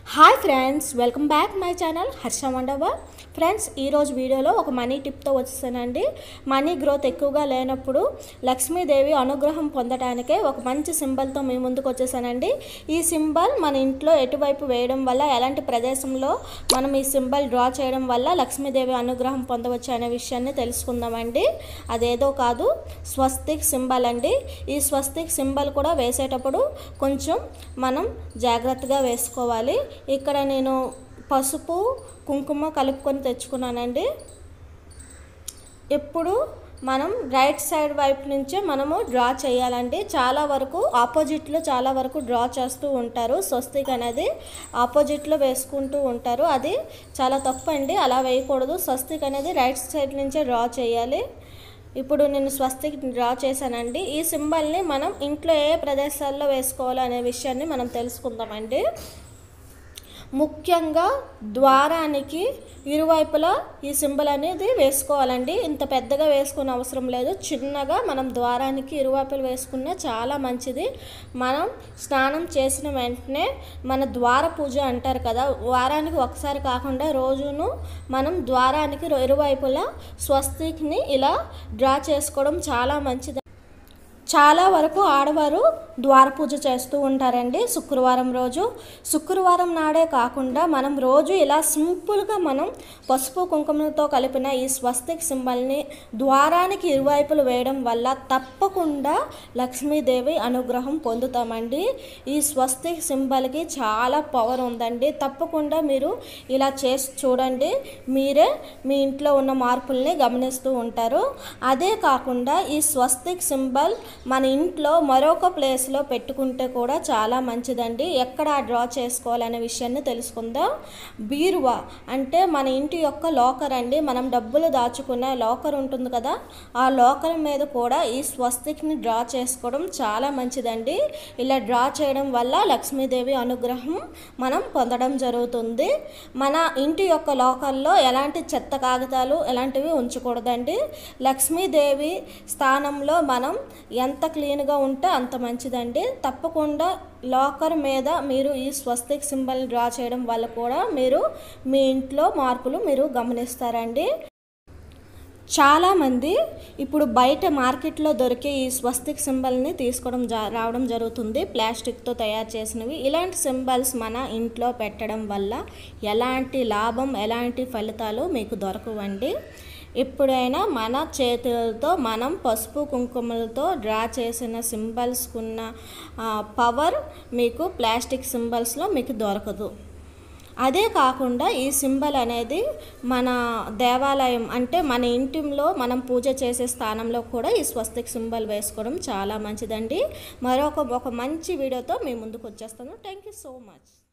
Hi friends, welcome back my channel Harsha Mandava. Friends, ఈరోజు వీడియోలో ఒక మనీ టిప్తో వచ్చేసానండి. మనీ గ్రోత్ ఎక్కువగా లేనప్పుడు లక్ష్మీదేవి అనుగ్రహం పొందడానికే ఒక మంచి సింబల్తో మీ ముందుకు వచ్చేసానండి. ఈ సింబల్ మన ఇంట్లో ఎటువైపు వేయడం వల్ల, ఎలాంటి ప్రదేశంలో మనం ఈ సింబల్ డ్రా చేయడం వల్ల లక్ష్మీదేవి అనుగ్రహం పొందవచ్చు అనే విషయాన్ని తెలుసుకుందామండి. అదేదో కాదు, స్వస్తిక్ సింబల్ అండి. ఈ స్వస్తిక్ సింబల్ కూడా వేసేటప్పుడు కొంచెం మనం జాగ్రత్తగా వేసుకోవాలి. ఇక్కడ నేను పసుపు కుంకుమ కలుపుకొని తెచ్చుకున్నానండి. ఎప్పుడు మనం రైట్ సైడ్ వైపు నుంచే మనము డ్రా చేయాలండి. చాలా వరకు ఆపోజిట్లో డ్రా చేస్తూ ఉంటారు. స్వస్తిక్ అనేది ఆపోజిట్లో వేసుకుంటూ ఉంటారు. అది చాలా తప్పు అండి, అలా వేయకూడదు. స్వస్తిక్ అనేది రైట్ సైడ్ నుంచే డ్రా చేయాలి. ఇప్పుడు నేను స్వస్తిక్ డ్రా చేశానండి. ఈ సింబల్ని మనం ఇంట్లో ఏ ప్రదేశాల్లో వేసుకోవాలి అనే విషయాన్ని మనం తెలుసుకుందామండి. ముఖ్యంగా ద్వారానికి ఇరువైపులా ఈ సింబల్ అనేది వేసుకోవాలండి. ఇంత పెద్దగా వేసుకునే అవసరం లేదు, చిన్నగా మనం ద్వారానికి ఇరువైపులు వేసుకున్నా చాలా మంచిది. మనం స్నానం చేసిన వెంటనే మన ద్వార పూజ అంటారు కదా, వారానికి ఒకసారి కాకుండా రోజును మనం ద్వారానికి ఇరువైపులా స్వస్తిక్ని ఇలా డ్రా చేసుకోవడం చాలా మంచిది. చాలా వరకు ఆడవారు ద్వార పూజ చేస్తూ ఉంటారండి శుక్రవారం నాడే కాకుండా మనం రోజు ఇలా సింపుల్గా మనం పసుపు కుంకుమతో కలిపిన ఈ స్వస్తిక్ సింబల్ని ద్వారానికి ఇరువైపులు వేయడం వల్ల తప్పకుండా లక్ష్మీదేవి అనుగ్రహం పొందుతామండి. ఈ స్వస్తిక్ సింబల్కి చాలా పవర్ ఉందండి. తప్పకుండా మీరు ఇలా చేసి చూడండి, మీరే మీ ఇంట్లో ఉన్న మార్పుల్ని గమనిస్తూ ఉంటారు. అదే కాకుండా ఈ స్వస్తిక్ సింబల్ మన ఇంట్లో మరొక ప్లేస్లో పెట్టుకుంటే కూడా చాలా మంచిదండి. ఎక్కడ డ్రా చేసుకోవాలనే విషయాన్ని తెలుసుకుందాం. బీరువా అంటే మన ఇంటి యొక్క లాకర్ అండి. మనం డబ్బులు దాచుకునే లాకర్ ఉంటుంది కదా, ఆ లాకర్ మీద కూడా ఈ స్వస్తిక్ని డ్రా చేసుకోవడం చాలా మంచిదండి. ఇలా డ్రా చేయడం వల్ల లక్ష్మీదేవి అనుగ్రహం మనం పొందడం జరుగుతుంది. మన ఇంటి యొక్క లాకర్లో ఎలాంటి చెత్త కాగితాలు ఎలాంటివి ఉంచకూడదండి. లక్ష్మీదేవి స్థానంలో మనం ఎంత క్లీన్గా ఉంటే అంత మంచిదండి. తప్పకుండా లాకర్ మీద మీరు ఈ స్వస్తిక్ సింబల్ డ్రా చేయడం వల్ల కూడా మీరు మీ ఇంట్లో మార్పులు మీరు గమనిస్తారండి. చాలామంది ఇప్పుడు బయట మార్కెట్లో దొరికే ఈ స్వస్తిక్ సింబల్ని తీసుకోవడం రావడం జరుగుతుంది, ప్లాస్టిక్తో తయారు చేసినవి. ఇలాంటి సింబల్స్ మన ఇంట్లో పెట్టడం వల్ల ఎలాంటి లాభం, ఎలాంటి ఫలితాలు మీకు దొరకవండి. ఎప్పుడైనా మన చేతులతో మనం పసుపు కుంకుమలతో డ్రా చేసిన సింబల్స్కున్న పవర్ మీకు ప్లాస్టిక్ సింబల్స్లో మీకు దొరకదు. అదే కాకుండా ఈ సింబల్ అనేది మన దేవాలయం అంటే మన ఇంటిలో మనం పూజ చేసే స్థానంలో కూడా ఈ స్వస్తిక్ సింబల్ వేసుకోవడం చాలా మంచిదండి. ఒక మంచి వీడియోతో మీ ముందుకు వచ్చేస్తాను. Thank you so much.